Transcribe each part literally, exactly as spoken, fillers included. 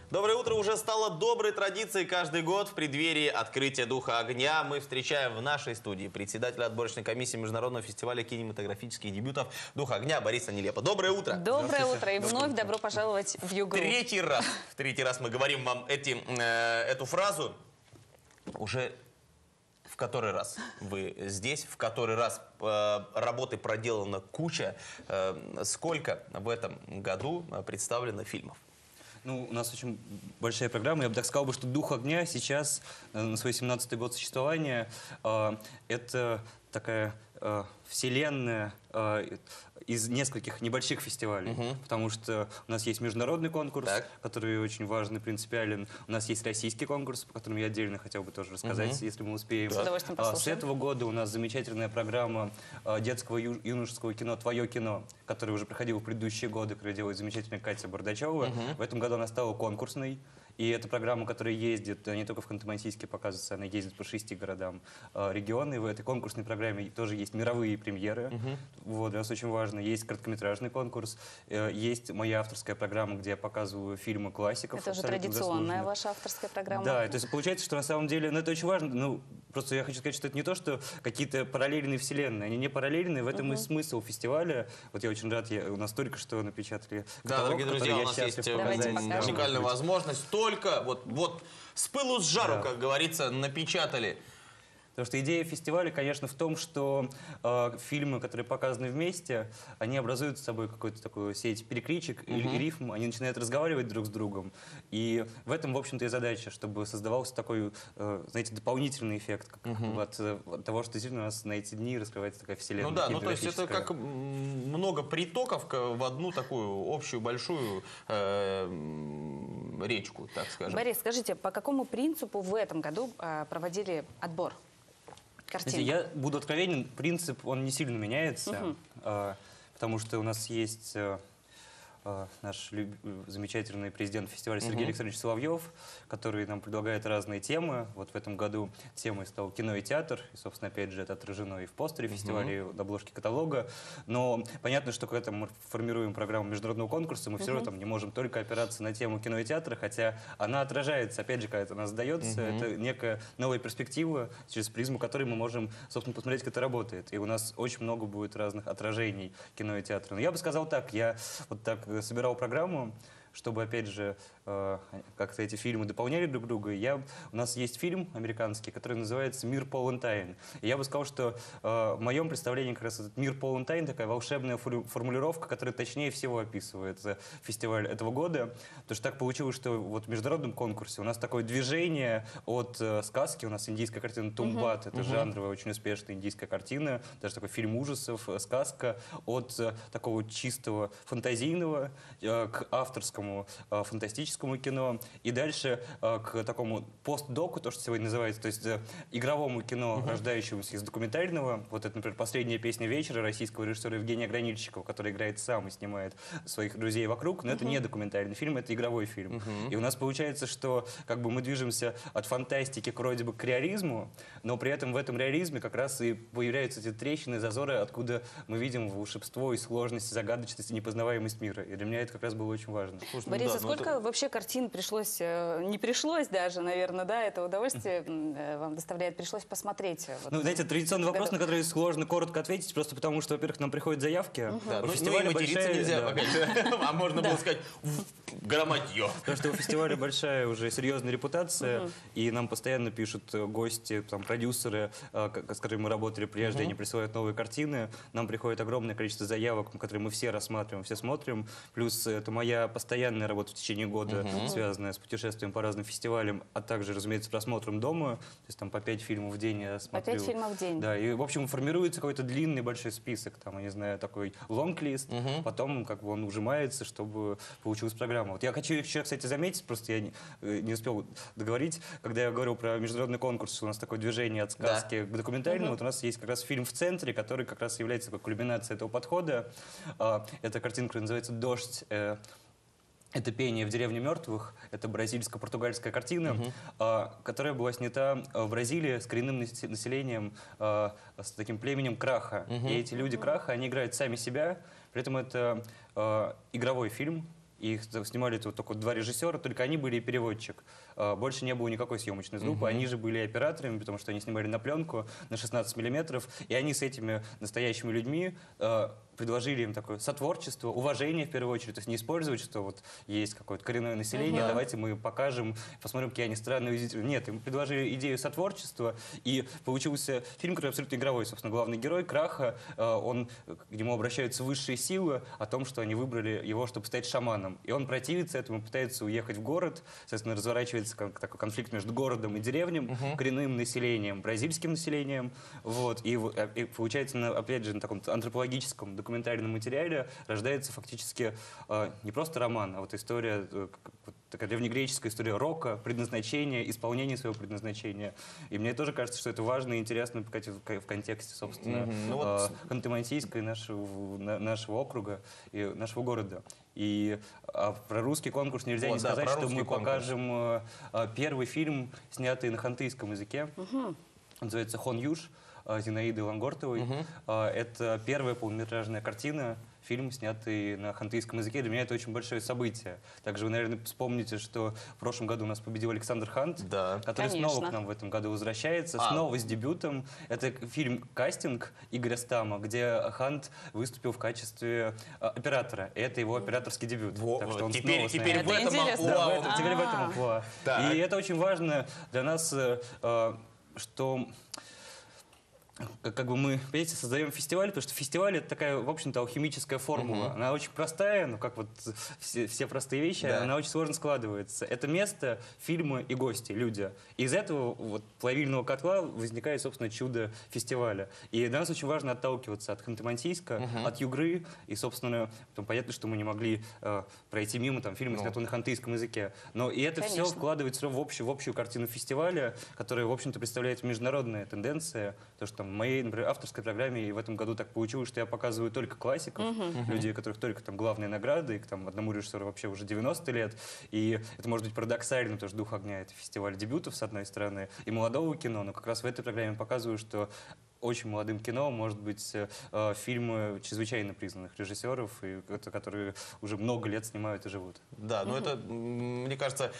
Доброе утро уже стало доброй традицией. Каждый год в преддверии открытия «Духа огня» мы встречаем в нашей студии председателя отборочной комиссии Международного фестиваля кинематографических дебютов «Дух огня» Бориса Нелепа. Доброе утро. Доброе утро и вновь добро пожаловать в Югру. Третий раз, в третий раз мы говорим вам эти, э, эту фразу. Уже в который раз вы здесь, в который раз э, работы проделана куча. Э, сколько в этом году представлено фильмов? Ну, у нас очень большая программа. Я бы так сказал, что «Дух огня» сейчас, э, на свой семнадцатый год существования, э, это такая э, вселенная э, из нескольких небольших фестивалей. Угу. Потому что у нас есть международный конкурс, так. который очень важный, принципиален. У нас есть российский конкурс, по которому я отдельно хотел бы тоже рассказать, угу. если мы успеем. С удовольствием а, послушаем. с этого года у нас замечательная программа а, детского ю юношеского кино «Твое кино», которое уже проходило в предыдущие годы, которое делает замечательная Катя Бардачева. Угу. В этом году она стала конкурсной. И эта программа, которая ездит не только в Ханты-Мансийске показывается, она ездит по шести городам э, региона. И в этой конкурсной программе тоже есть мировые премьеры. Uh-huh. Вот, для нас очень важно. Есть короткометражный конкурс, э, есть моя авторская программа, где я показываю фильмы классиков. Это уже традиционная ваша авторская программа. Да, то есть получается, что на самом деле, ну это очень важно. Ну, просто я хочу сказать, что это не то, что какие-то параллельные вселенные. Они не параллельные, в этом uh-huh. и смысл фестиваля. Вот я очень рад, я, у нас только что напечатали да, каталог, дорогие друзья, у нас есть уникальная возможность. Только вот, вот с пылу с жару, да. как говорится, напечатали. Потому что идея фестиваля, конечно, в том, что э, фильмы, которые показаны вместе, они образуют с собой какую-то такую сеть перекличек uh-huh. или рифм, они начинают разговаривать друг с другом. И в этом, в общем-то, и задача, чтобы создавался такой, э, знаете, дополнительный эффект как, uh-huh. от, от того, что действительно у нас на эти дни раскрывается такая вселенная. Ну да, ну то есть это как много притоков в одну такую общую большую э, речку, так скажем. Борис, скажите, по какому принципу в этом году э, проводили отбор? Знаете, я буду откровенен, принцип, он не сильно меняется, uh-huh. э, потому что у нас есть э, э, наш люб... замечательный президент фестиваля Сергей uh-huh. Александрович Соловьев, который нам предлагает разные темы. Вот в этом году темой стал кино и театр, и, собственно, опять же, это отражено и в постере фестиваля, uh-huh. и в обложке каталога. Но понятно, что когда мы формируем программу международного конкурса, мы uh-huh. все равно там не можем только опираться на тему кино и театра, хотя она отражается, опять же, когда она сдается, uh-huh. это некая новая перспектива, через призму которой мы можем, собственно, посмотреть, как это работает. И у нас очень много будет разных отражений кино и театра. Но я бы сказал так, я вот так собирал программу, чтобы, опять же, э, как-то эти фильмы дополняли друг друга. Я, у нас есть фильм американский, который называется «Мир полон тайн». И я бы сказал, что э, в моем представлении как раз этот «Мир полон тайн» такая волшебная формулировка, которая точнее всего описывает фестиваль этого года. Потому что так получилось, что вот в международном конкурсе у нас такое движение от э, сказки. У нас индийская картина «Тумбат». Uh-huh. Это uh-huh. жанровая, очень успешная индийская картина. Даже такой фильм ужасов, э, сказка. От э, такого чистого фантазийного э, к авторскому Э, фантастическому кино, и дальше э, к такому постдоку, то, что сегодня называется, то есть э, игровому кино, uh-huh. рождающемуся из документального. Вот это, например, «Последняя песня вечера» российского режиссера Евгения Гранильщикова, который играет сам и снимает своих друзей вокруг, но uh-huh. это не документальный фильм, это игровой фильм. Uh-huh. И у нас получается, что как бы мы движемся от фантастики к вроде бы к реализму, но при этом в этом реализме как раз и появляются эти трещины, зазоры, откуда мы видим волшебство и сложность, загадочность и непознаваемость мира. И для меня это как раз было очень важно. Борис, да, а сколько это... вообще картин пришлось, не пришлось даже, наверное, да, это удовольствие вам доставляет, пришлось посмотреть? Вот, ну, знаете, традиционный вопрос, на который сложно коротко ответить, просто потому что, во-первых, нам приходят заявки. Uh-huh. Да, ну, фестиваля ну, и большая... нельзя, да. опять же, а можно было сказать громадье. Потому что у фестиваля большая уже серьезная репутация, и нам постоянно пишут гости, там, продюсеры, с которыми мы работали прежде, они присылают новые картины, нам приходит огромное количество заявок, которые мы все рассматриваем, все смотрим, плюс это моя постоянная работа в течение года, uh-huh. связанная с путешествием по разным фестивалям, а также, разумеется, просмотром дома. То есть там по пять фильмов в день я смотрю. По пять фильмов в день. Да, и, в общем, формируется какой-то длинный большой список, там, я не знаю, такой лонг-лист, uh-huh. потом как бы он ужимается, чтобы получилась программа. Вот я хочу еще, кстати, заметить, просто я не, не успел договорить, когда я говорил про международный конкурс, у нас такое движение от сказки да. к документальному, uh-huh. вот у нас есть как раз фильм «В центре», который как раз является такой кульминацией этого подхода. Эта картинка называется «Дождь». Это «Пение в деревне мертвых». Это бразильско-португальская картина, uh-huh. э, которая была снята в Бразилии с коренным населением, э, с таким племенем Краха. Uh-huh. И эти люди Краха, они играют сами себя. При этом это э, игровой фильм. Их снимали вот только два режиссера, только они были и переводчик. Больше не было никакой съемочной группы. Uh-huh. Они же были операторами, потому что они снимали на пленку на шестнадцать миллиметров. И они с этими настоящими людьми предложили им такое сотворчество, уважение в первую очередь. То есть не использовать, что вот есть какое-то коренное население, uh-huh. давайте мы покажем, посмотрим, какие они странные удивительные. Нет, им предложили идею сотворчества, и получился фильм, который абсолютно игровой. Собственно, главный герой Краха, он, к нему обращаются высшие силы о том, что они выбрали его, чтобы стать шаманом. И он противится этому, пытается уехать в город. Соответственно, разворачивается как, такой конфликт между городом и деревней, uh-huh. коренным населением, бразильским населением. Вот. И, и получается, на, опять же, на таком антропологическом документальном материале рождается фактически э, не просто роман, а вот история, э, вот такая древнегреческая история рока, предназначения, исполнения своего предназначения. И мне тоже кажется, что это важно и интересно в контексте, собственно, mm-hmm. ну, вот... э, Ханты-Мансийска, нашего, нашего округа и нашего города. И а про русский конкурс нельзя вот, не сказать, да, что мы конкурс. покажем э, первый фильм, снятый на хантыйском языке. Mm-hmm. Называется «Хон Юж» Зинаиды Лангортовой. Uh-huh. Это первая полнометражная картина, фильм, снятый на хантыйском языке. Для меня это очень большое событие. Также вы, наверное, вспомните, что в прошлом году у нас победил Александр Хант, да. который Конечно. снова к нам в этом году возвращается, а. снова с дебютом. Это фильм «Кастинг» Игоря Стама, где Хант выступил в качестве оператора. И это его операторский дебют. Во, так что он теперь теперь в этом амплуа. Да, теперь в этом амплуа. И это очень важно для нас, что... Как, как бы мы, понимаете, создаем фестиваль, потому что фестиваль — это такая, в общем-то, алхимическая формула. Uh-huh. Она очень простая, но как вот все, все простые вещи, да. она очень сложно складывается. Это место, фильмы и гости, люди. И из этого вот плавильного котла возникает, собственно, чудо фестиваля. И для нас очень важно отталкиваться от Ханты-Мансийска, uh-huh. от Югры. И, собственно, потом понятно, что мы не могли э, пройти мимо там, фильма, снятого no. на хантыйском языке. Но и это Конечно. все вкладывается в общую, в общую картину фестиваля, которая, в общем-то, представляет международная тенденция. То, что там в моей, например, авторской программе и в этом году так получилось, что я показываю только классиков, uh-huh. людей, у которых только там главные награды, и там одному режиссеру вообще уже девяносто лет. И это может быть парадоксально, потому что «Дух огня» — это фестиваль дебютов, с одной стороны, и молодого кино, но как раз в этой программе показываю, что очень молодым кино может быть э, фильмы чрезвычайно признанных режиссеров, и это, которые уже много лет снимают и живут. Да, но угу. это, мне кажется,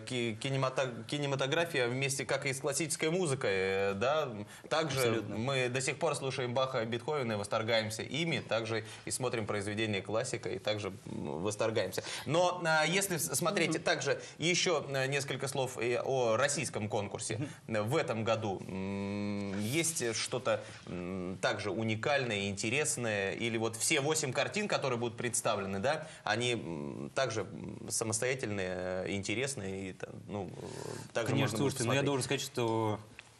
кинематография вместе, как и с классической музыкой, да, также Абсолютно. мы до сих пор слушаем Баха и Бетховена и восторгаемся ими, также и смотрим произведения классика и также восторгаемся. Но если смотреть угу. также еще несколько слов о российском конкурсе, угу. в этом году есть что-то также уникальное, интересное, или вот все восемь картин, которые будут представлены, да, они также самостоятельные, интересные, и, ну, также Конечно, слушайте, но я должен сказать, что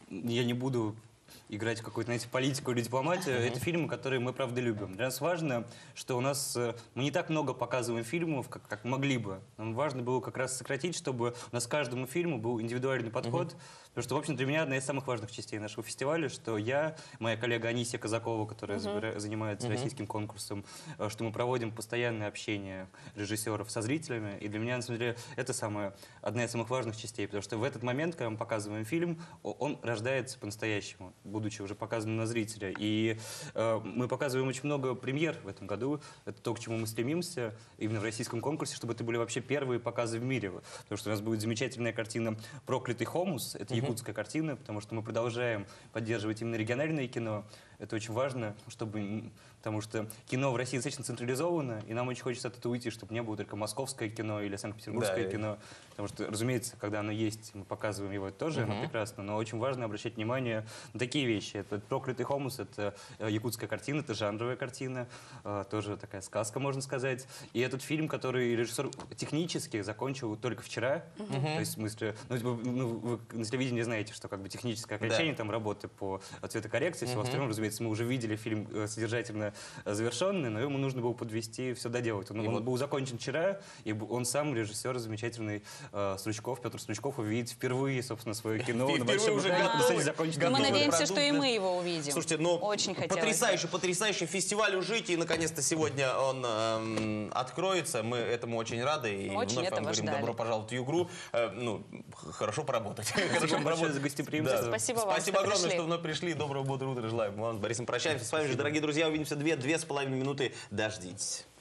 я не буду играть какую-то, знаете, политику или дипломатию. Uh-huh. Это фильмы, которые мы, правда, любим. Для нас важно, что у нас... Мы не так много показываем фильмов, как, как могли бы. Нам важно было как раз сократить, чтобы у нас к каждому фильму был индивидуальный подход. Uh-huh. Потому что, в общем, для меня одна из самых важных частей нашего фестиваля, что я, моя коллега Анисия Казакова, которая uh-huh. занимается uh-huh. российским конкурсом, что мы проводим постоянное общение режиссеров со зрителями. И для меня, на самом деле, это самая, одна из самых важных частей. Потому что в этот момент, когда мы показываем фильм, он рождается по-настоящему, будучи уже показанным на зрителя. И э, мы показываем очень много премьер в этом году. Это то, к чему мы стремимся именно в российском конкурсе, чтобы это были вообще первые показы в мире. Потому что у нас будет замечательная картина «Проклятый хомус». Это uh-huh. якутская картина, потому что мы продолжаем поддерживать именно региональное кино. Это очень важно, чтобы... Потому что кино в России достаточно централизовано, и нам очень хочется от этого уйти, чтобы не было только московское кино или санкт-петербургское да, кино. Потому что, разумеется, когда оно есть, мы показываем его, это тоже, uh-huh. оно прекрасно. Но очень важно обращать внимание на такие вещи. Это «Проклятый хомус», это якутская картина, это жанровая картина, тоже такая сказка, можно сказать. И этот фильм, который режиссер технически закончил только вчера. Uh-huh. То есть, в смысле, ну, ну, вы на телевидении знаете, что как бы техническое окончание, да. там работы по цветокоррекции, uh-huh. всего остального, разумеется, мы уже видели фильм содержательно завершенный, но ему нужно было подвести, все доделать. Он, он вот... был закончен вчера, и он сам, режиссер замечательный э, Стручков, Петр Стручков, увидит впервые, собственно, свое кино на большом экране. Мы надеемся, что и мы его увидим. Слушайте, ну, потрясающий, потрясающий фестиваль «Ужить», и, наконец-то, сегодня он э, откроется. Мы этому очень рады, и очень вновь вам говорим ждали. добро пожаловать в Югру. Э, ну, хорошо поработать. Хорошо поработать за гостеприимство. Да. Спасибо вам, Спасибо что огромное, пришли. что вновь пришли. Доброго, бодрого утра желаем. Мы с Борисом прощаемся. С вами же, дорогие друзья, увидимся две, две с половиной минуты. Дождитесь.